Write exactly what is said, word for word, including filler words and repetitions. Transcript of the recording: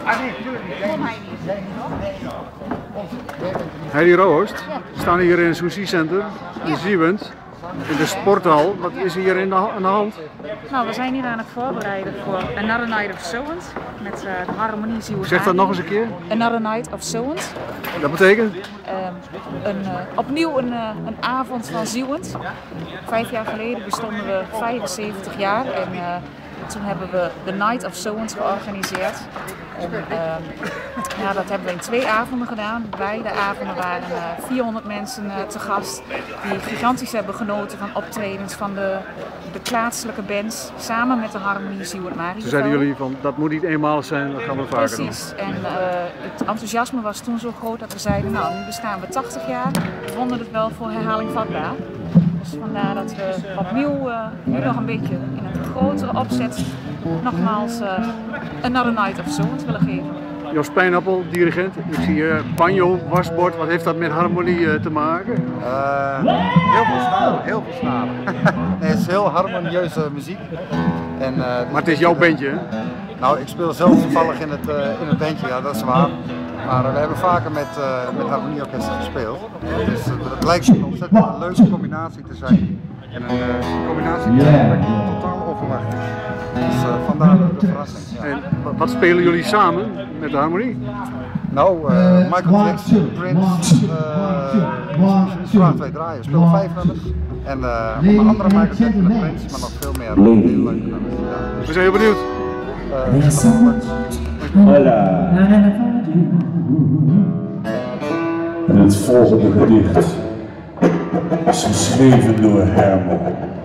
Heidi Roost, we staan hier in het Sushi Center in Zieuwent, in de sporthal. Wat is hier in de, aan de hand? Nou, we zijn hier aan het voorbereiden voor Another Night of Sowens met uh, de Harmonie Zieuwent. Zeg dat nog eens een keer. Another Night of Sowens. Dat betekent? Uh, een, uh, opnieuw een, uh, een avond van Zieuwent. Vijf jaar geleden bestonden we vijfenzeventig jaar en uh, toen hebben we de Night of Sowens georganiseerd. En, uh, ja, dat hebben we in twee avonden gedaan. Beide avonden waren uh, vierhonderd mensen uh, te gast die gigantisch hebben genoten van optredens van de, de plaatselijke bands samen met de Harmonie Zieuwent Mariënveld. Toen zeiden jullie van dat moet niet eenmalig zijn, dat gaan we vaker doen. Precies. En uh, het enthousiasme was toen zo groot dat we zeiden, nou nu bestaan we tachtig jaar, we vonden het wel voor herhaling vatbaar. Dus vandaar dat we opnieuw uh, nu nog een beetje in een grotere opzet nogmaals uh, Another Night of Sowens willen geven. Jos Pijnappel, dirigent. Ik zie hier uh, banjo, wasbord. Wat heeft dat met harmonie uh, te maken? Uh, heel veel snaren, heel veel snaren. Nee, het is heel harmonieuze muziek. En, uh, maar het is jouw bandje, hè? Nou, ik speel zelf toevallig in het, uh, in het bandje, ja, dat is waar. Maar uh, we hebben vaker met, uh, met harmonieorkesten gespeeld. Dus uh, het lijkt een ontzettend een leuke combinatie te zijn. En een uh, combinatie die eigenlijk totaal onverwacht is. Dus uh, vandaar de verrassing. Ja. En wat spelen jullie samen met de harmonie? Nou, uh, Michael Jackson, Prince, uh, Straat twee draaien. We spelen vijf nummers. En uh, onder andere Michael Jackson en Prince, maar nog veel meer hele leuke nummers. Ja. We zijn heel benieuwd. Uh, Hola. En het volgende gedicht is geschreven door Herman.